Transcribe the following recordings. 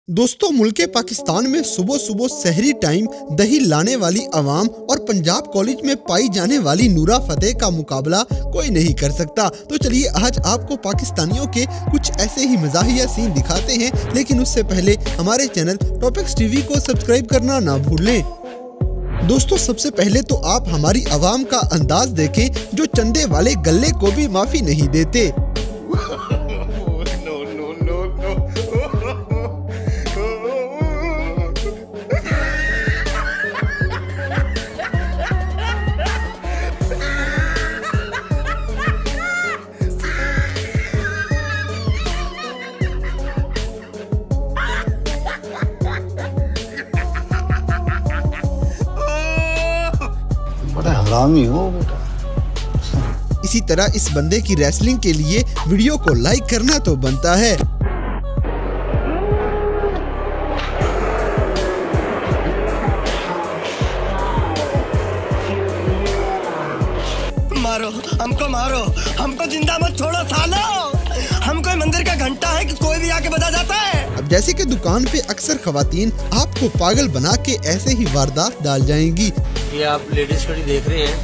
दोस्तों, मुल्के पाकिस्तान में सुबह सुबह सहरी टाइम दही लाने वाली आवाम और पंजाब कॉलेज में पाई जाने वाली नूरा फतेह का मुकाबला कोई नहीं कर सकता। तो चलिए आज आपको पाकिस्तानियों के कुछ ऐसे ही मज़ाहिया सीन दिखाते हैं, लेकिन उससे पहले हमारे चैनल टॉपिक्स टीवी को सब्सक्राइब करना ना भूलें। दोस्तों, सबसे पहले तो आप हमारी आवाम का अंदाज देखें जो चंदे वाले गल्ले को भी माफ़ी नहीं देते। बड़ा हरामी हो बेटा। इसी तरह इस बंदे की रेसलिंग के लिए वीडियो को लाइक करना तो बनता है। मारो, हमको जिंदा मत छोड़ो सालो। हम कोई मंदिर का घंटा है कि कोई भी आके बजा जाता है। अब जैसे कि दुकान पे अक्सर खवातीन आपको पागल बना के ऐसे ही वारदात डाल जाएंगी। ये आप लेडीज कड़ी देख रहे हैं,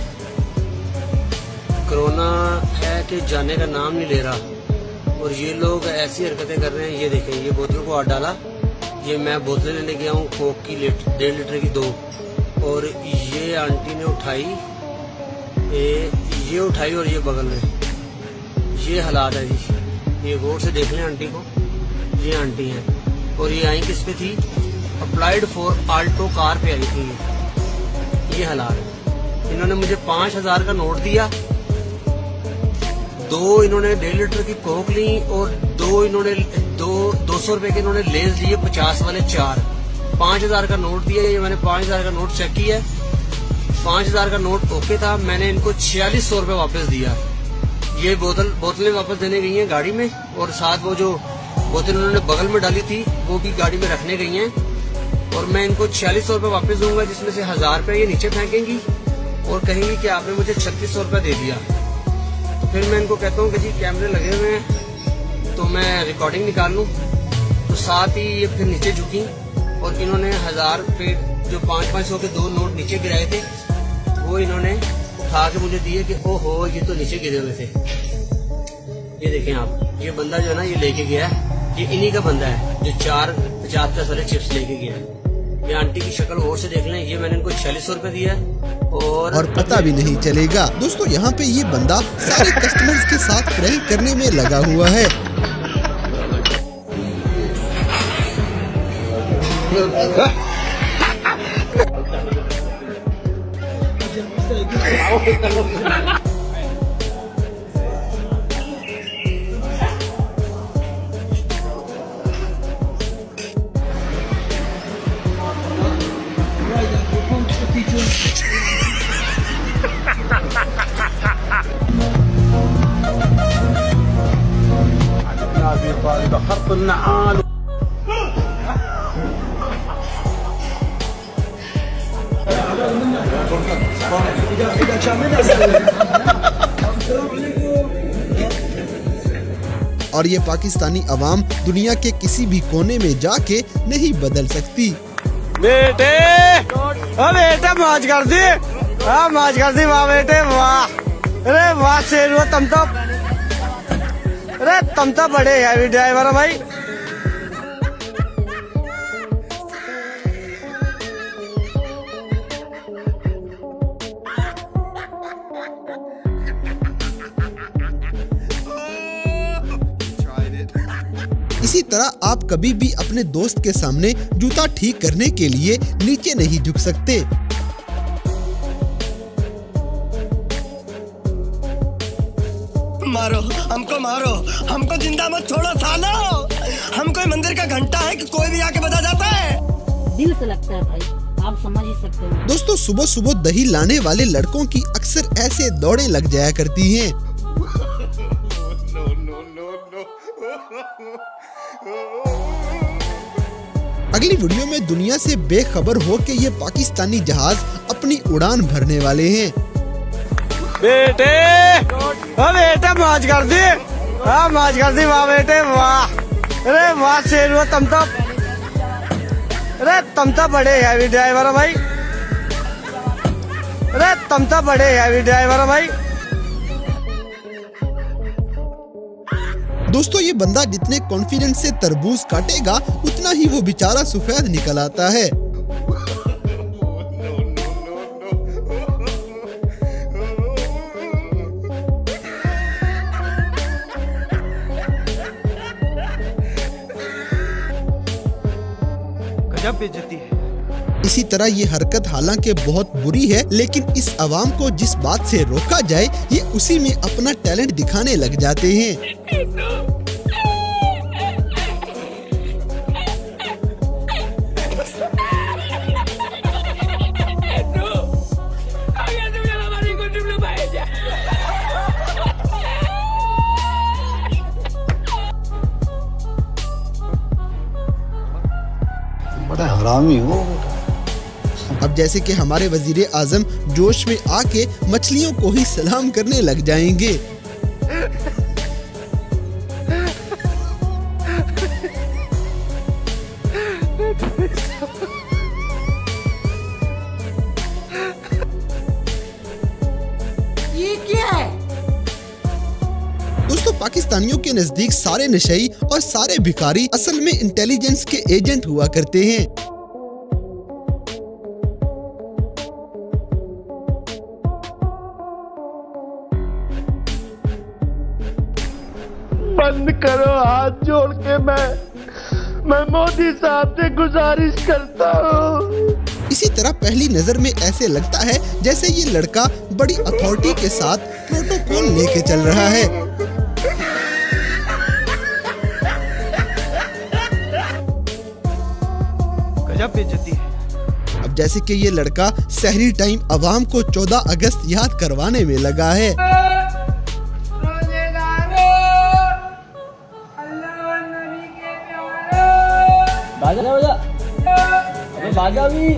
कोरोना है कि जाने का नाम नहीं ले रहा और ये लोग ऐसी हरकतें कर रहे हैं। ये देखें, ये बोतल को हाथ डाला, ये मैं बोतलें लेने गया हूँ कोक की 1.5 लीटर की 2, और ये आंटी ने उठाई, ये उठाई और ये बगल में, ये हालात है जी। ये गौर से देख लें आंटी को, ये आंटी हैं और ये आई किस पे थी, अप्लाइड फॉर आल्टो कार पे आई थी। ये हालात, इन्होंने मुझे 5000 का नोट दिया, 2 इन्होंने 1.5 लीटर की कोक ली और 2 इन्होंने 200 रुपए के इन्होंने लेज लिए 50 वाले 4। 5000 का नोट दिया, ये मैंने 5000 का नोट चेक किया, 5000 का नोट ओके था। मैंने इनको 4600 रुपए वापस दिया। ये बोतलें वापस देने गई हैं गाड़ी में, और साथ वो जो बोतल उन्होंने बगल में डाली थी वो भी गाड़ी में रखने गई हैं, और मैं इनको 4600 रुपए वापस दूंगा, जिसमें से 1000 रुपए ये नीचे फेंकेंगी और कहेंगी कि आपने मुझे 3600 रुपए दे दिया। तो फिर मैं इनको कहता हूँ कि जी कैमरे लगे हुए हैं तो मैं रिकॉर्डिंग निकाल लूँ। तो साथ ही ये फिर नीचे झुकी और इन्होंने 1000 रुपए जो 500 के 2 नोट नीचे गिराए थे वो इन्होंने उठा के मुझे दिए कि ओहो ये तो नीचे गिरे हुए थे। ये देखें आप, ये बंदा जो है ना ये लेके गया है, ये इन्हीं का बंदा है जो 4 50 वाले चिप्स लेके गया है। ये आंटी की शक्ल और से देख लें, ये मैंने इनको 4600 रुपए दिया और पता भी नहीं चलेगा। दोस्तों, यहाँ पे ये बंदा सारे कस्टमर्स के साथ प्रैंक करने में लगा हुआ है। और ये पाकिस्तानी अवाम दुनिया के किसी भी कोने में जाके नहीं बदल सकती। बेटे मौज कर दी, मौज कर दी, वाह बेटे वाह। अरे वाह शेर, तुम तो बड़े हैवी ड्राइवर हो भाई। इसी तरह आप कभी भी अपने दोस्त के सामने जूता ठीक करने के लिए नीचे नहीं झुक सकते। मारो, हमको जिंदा मत छोड़ो सालो। हम कोई मंदिर का घंटा है कि कोई भी आके बजा जाता है। दिल से लगता है भाई, आप समझ ही सकते हो। दोस्तों, सुबह सुबह दही लाने वाले लड़कों की अक्सर ऐसे दौड़ें लग जाया करती हैं। अगली वीडियो में दुनिया से बेखबर हो के ये पाकिस्तानी जहाज अपनी उड़ान भरने वाले हैं। बेटे मौज कर दी, मौज कर दी, वाह बेटे वाह। अरे वाह शेर, तुम तो अरे तुम तो बड़े हैवी ड्राइवर हो भाई, अरे तुम तो बड़े हैवी ड्राइवर हो भाई। दोस्तों ये बंदा जितने कॉन्फिडेंस से तरबूज काटेगा उतना ही वो बेचारा सफेद निकल आता है। गजब बेइज्जती है। इसी तरह ये हरकत हालांकि बहुत बुरी है, लेकिन इस अवाम को जिस बात से रोका जाए ये उसी में अपना टैलेंट दिखाने लग जाते हैं। बड़ा हरामी हो बेटा। अब जैसे कि हमारे वजीर आजम जोश में आके मछलियों को ही सलाम करने लग जाएंगे। ये क्या है? दोस्तों पाकिस्तानियों के नजदीक सारे नशई और सारे भिखारी असल में इंटेलिजेंस के एजेंट हुआ करते हैं। बंद करो हाथ जोड़ के, मैं मोदी साहब से गुजारिश करता हूँ। इसी तरह पहली नजर में ऐसे लगता है जैसे ये लड़का बड़ी अथॉरिटी के साथ प्रोटोकॉल लेके चल रहा है। गजब बेइज्जती है। अब जैसे कि ये लड़का सहरी टाइम अवाम को 14 अगस्त याद करवाने में लगा है। बाजा भी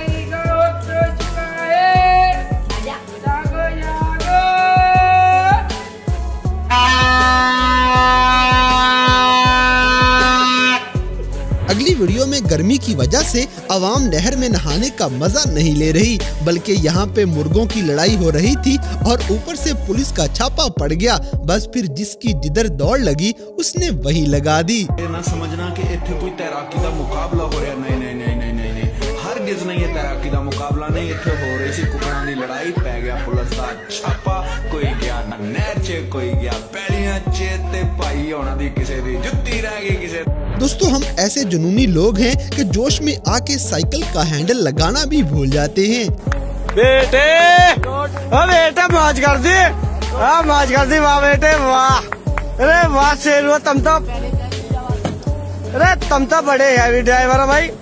अगली वीडियो में गर्मी की वजह से अवाम नहर में नहाने का मजा नहीं ले रही, बल्कि यहाँ पे मुर्गों की लड़ाई हो रही थी और ऊपर से पुलिस का छापा पड़ गया। बस फिर जिसकी जिधर दौड़ लगी उसने वही लगा दी। ना समझना कि इत्थे कोई तैराकी का मुकाबला हो रहा, नहीं नहीं नहीं नहीं नहीं नहीं, हरगिज़ नहीं है तैराकी का मुकाबला नहीं, इत्थे हो रही सी कुकड़ां दी लड़ाई, पै गया पुलिस का छापा, कोई गया ना नहर च, कोई गया पैलियां च, ते भाई होना दी किसे दी जुत्ती रह गई किसे। दोस्तों हम ऐसे जुनूनी लोग हैं कि जोश में आके साइकिल का हैंडल लगाना भी भूल जाते हैं। बेटे ओ बेटा मौज कर दी, मौज कर दी, वाह बेटे वाह, अरे वाह शेर तुम तो, अरे तुम तो बड़े हैवी ड्राइवर हो भाई।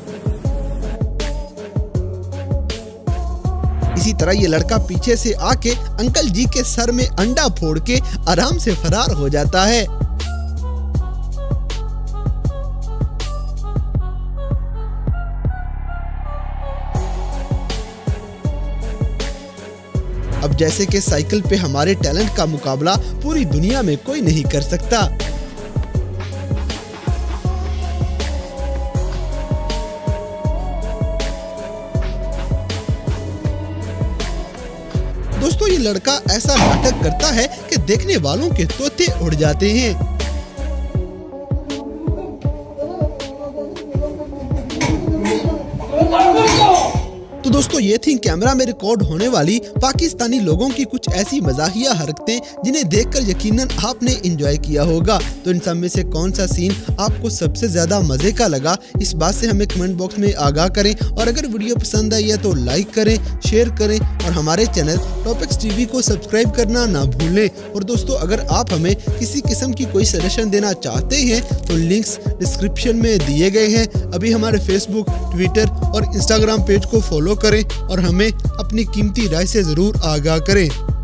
इसी तरह ये लड़का पीछे से आके अंकल जी के सर में अंडा फोड़ के आराम से फरार हो जाता है। अब जैसे कि साइकिल पे हमारे टैलेंट का मुकाबला पूरी दुनिया में कोई नहीं कर सकता। दोस्तों ये लड़का ऐसा नाटक करता है कि देखने वालों के तोते उड़ जाते हैं। तो दोस्तों ये थी कैमरा में रिकॉर्ड होने वाली पाकिस्तानी लोगों की कुछ ऐसी मजाहिया हरकतें जिन्हें देखकर यकीनन आपने एंजॉय किया होगा। तो इन सब में से कौन सा सीन आपको सबसे ज्यादा मजे का लगा, इस बात से हमें कमेंट बॉक्स में आगाह करें। और अगर वीडियो पसंद आई है तो लाइक करें, शेयर करें और हमारे चैनल टॉपिक्स टीवी को सब्सक्राइब करना ना भूलें। और दोस्तों अगर आप हमें किसी किस्म की कोई सजेशन देना चाहते हैं तो लिंक्स डिस्क्रिप्शन में दिए गए हैं। अभी हमारे फेसबुक, ट्विटर और इंस्टाग्राम पेज को फॉलो करें और हमें अपनी कीमती राय से जरूर आगाह करें।